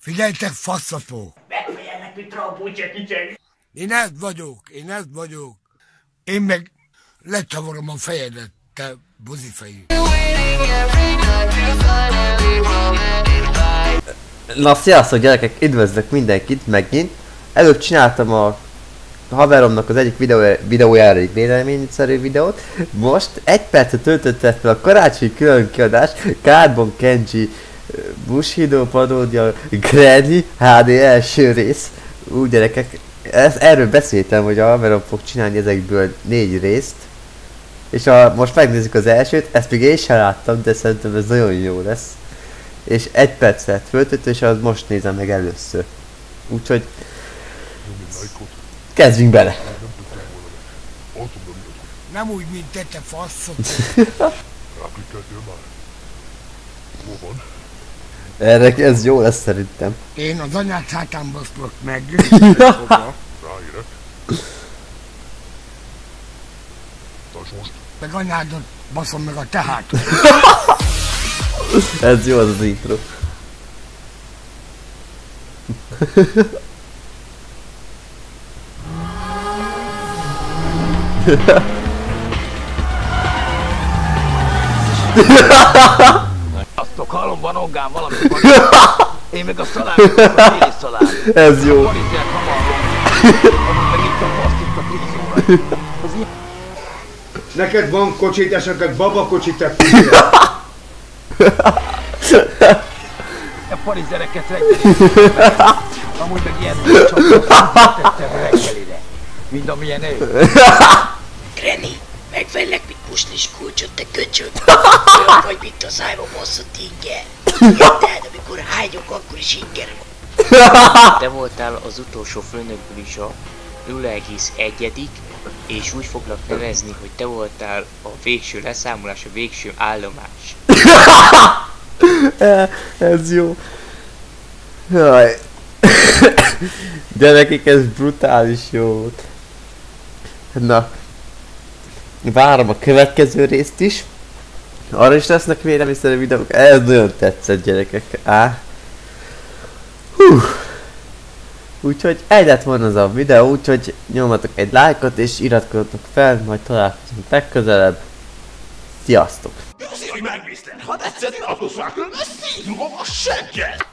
Figyeljetek, faszapó! Megfejelnek, mint Trampúcsa kicseng! Én ez vagyok. Én meg lecsavarom a fejedet, te buzifejű. Na sziasztok gyerekek, üdvözlök mindenkit megint. Előbb csináltam a haveromnak az egyik videójára egy véleményszerű videót. Most egy percet töltöttem fel a karácsonyi külön kiadás Carbon Kenji Bushido paródia Granny HD első rész. Úgy gyerekek, erről beszéltem, hogy a haverom fog csinálni ezekből 4 részt. És most megnézzük az elsőt, ezt még én sem láttam, de szerintem ez nagyon jó lesz. És egy percet föltött, és az most nézem meg először. Úgyhogy kezdjünk bele! Nem úgy, mint te faszok. Ráklikkeltél már? Hol van? Erre ez jó lesz szerintem. Én az anyát hátán baszlok meg. Ráérek. Tarts most. Meg anyádot baszom meg a te hátad. Ez jó az intro. Aztok, hallom, van ongám valami van. Én meg a szalámot, a téli szalám. Ez jó. A parizsert hamarrom. Amúgy meg itt a paszt, itt a 10 óra. Neked van kocsit, esetleg babakocsit A parizsereket reggelire. Amúgy meg ilyen csapot tettem reggelire. Mind amilyen ő. Granny, megvellek, mint puslis kulcsot, te köcsög. Olyan vagy, mint a szájba basszott inger. Érted, amikor hányok, akkor is inger van. Te voltál az utolsó főnökből is a 0,1, és úgy foglak nevezni, hogy te voltál a végső leszámolás, a végső állomás. Ez jó. Jaj. De nekik ez brutális jó volt. Na. Várom a következő részt is. Arra is lesznek véleményszerű videók. Ez nagyon tetszett gyerekek. Úgyhogy egy lett volna az a videó, úgyhogy nyomjatok egy lájkot és iratkozzatok fel, majd találkozunk legközelebb. Sziasztok! Azért, hogy megbíztál, ha tetszett, akkor szakad, szívom a segget!